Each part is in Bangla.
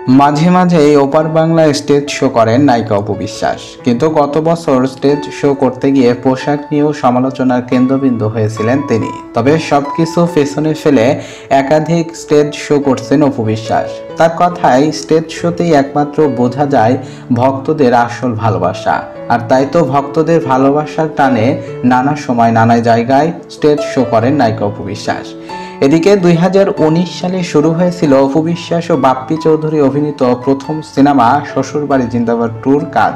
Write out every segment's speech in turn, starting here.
মাঝে মাঝে ওপার বাংলায় স্টেজ শো করেন নায়িকা অপু বিশ্বাস, কিন্তু গত বছর স্টেজ শো করতে গিয়ে পোশাক নিয়েও সমালোচনার কেন্দ্রবিন্দু হয়েছিলেন তিনি। তবে সবকিছু পেছনে ফেলে একাধিক স্টেজ শো করছেন অপু বিশ্বাস। তার কথায় স্টেজ শোতেই একমাত্র বোঝা যায় ভক্তদের আসল ভালোবাসা। আর তাই তো ভক্তদের ভালোবাসার টানে নানা সময় নানা জায়গায় স্টেজ শো করেন নায়িকা অপু বিশ্বাস। এদিকে 2019 সালে শুরু হয়েছিল অপু বিশ্বাস ও বাপ্পি চৌধুরী অভিনীত প্রথম সিনেমা শ্বশুরবাড়ি জিন্দাবাদ 2-র কাজ।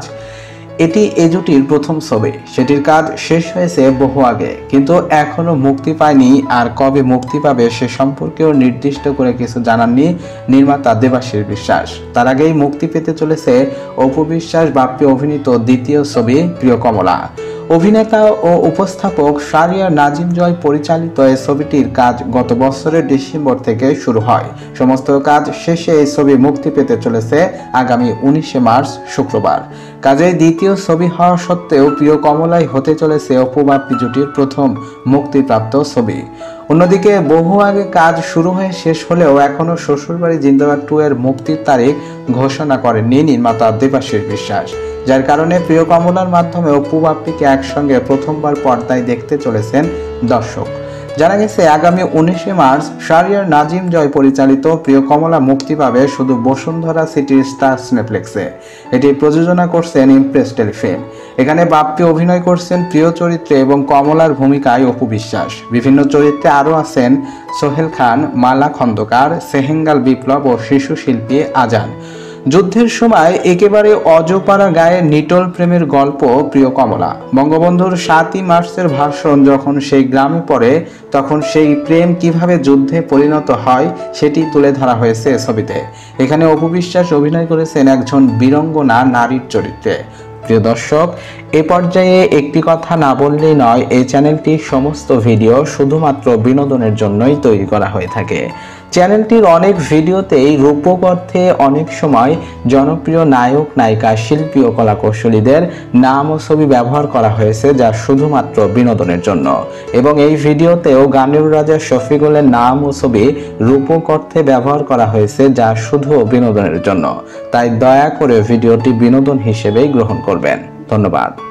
এটি এ জুটির প্রথম ছবি। সেটির কাজ শেষ হয়েছে বহু আগে, কিন্তু এখনো মুক্তি পায়নি। আর কবে মুক্তি পাবে সে সম্পর্কেও নির্দিষ্ট করে কিছু জানাননি নির্মাতা দেবাশীষ বিশ্বাস। তার আগেই মুক্তি পেতে চলেছে অপু বিশ্বাস বাপ্পি অভিনীত দ্বিতীয় ছবি প্রিয় কমলা। অভিনেতা ও উপস্থাপক শাহরিয়ার নাজিম জয় পরিচালিত এই ছবিটির কাজ গত বছরের ডিসেম্বর থেকে শুরু হয়। সমস্ত কাজ শেষে এই ছবি মুক্তি পেতে চলেছে আগামী 19 মার্চ শুক্রবার। কাজেই দ্বিতীয় ছবি হওয়া সত্ত্বেও প্রিয় কমলাই হতে চলেছে অপু বাপ্পি জুটির প্রথম মুক্তিপ্রাপ্ত ছবি। অন্যদিকে বহু আগে কাজ শুরু হয়ে শেষ হলেও এখনো শ্বশুরবাড়ি জিন্দাবাদ 2 এর মুক্তির তারিখ ঘোষণা করেননি নির্মাতা দেবাশীষ বিশ্বাস, যার কারণে প্রিয় কমলার মাধ্যমে অপু বাপ্পিকে একসঙ্গে প্রথমবার পর্দায় দেখতে চলেছেন দর্শক। জানা গেছে আগামী 19 মার্চ শাহরিয়ার নাজিম জয় পরিচালিত প্রিয় কমলা মুক্তি পাবে শুধু বসুন্ধরা সিটির স্টার সিনেপ্লেক্সে। এটি প্রযোজনা করছেন ইমপ্রেস টেলিফিল্ম। এখানে বাপ্পি অভিনয় করছেন প্রিয় চরিত্রে এবং কমলার ভূমিকায় অপু বিশ্বাস। বিভিন্ন চরিত্রে আরও আছেন সোহেল খান, মালা খন্দকার, সেহেঙ্গাল বিপ্লব ও শিশু শিল্পী আজান। যুদ্ধের সময় একেবারে অজপাড়া গায়ে নিটল প্রেমের গল্প প্রিয় কমলা। বঙ্গবন্ধুর 7ই মার্চের ভাষণ যখন সেই গ্রামে পড়ে, তখন সেই প্রেম কিভাবে যুদ্ধে পরিণত হয় সেটি তুলে ধরা হয়েছে ছবিতে। এখানে অপু বিশ্বাস অভিনয় করেছেন একজন বীরাঙ্গনা নারীর চরিত্রে। প্রিয় দর্শক, এ পর্যায়ে একটি কথা না বললেই নয়, এই চ্যানেলটির সমস্ত ভিডিও শুধুমাত্র বিনোদনের জন্যই তৈরি করা হয়ে থাকে। চ্যানেলটির অনেক ভিডিওতেই রূপক অর্থে অনেক সময় জনপ্রিয় নায়ক নায়িকা শিল্পী ও কলাকৌশলীদের নাম ও ছবি ব্যবহার করা হয়েছে, যা শুধুমাত্র বিনোদনের জন্য। এবং এই ভিডিওতেও গানের রাজা শফিকুলের নাম ও ছবি রূপক অর্থে ব্যবহার করা হয়েছে, যা শুধু বিনোদনের জন্য। তাই দয়া করে ভিডিওটি বিনোদন হিসেবেই গ্রহণ করবেন। ধন্যবাদ।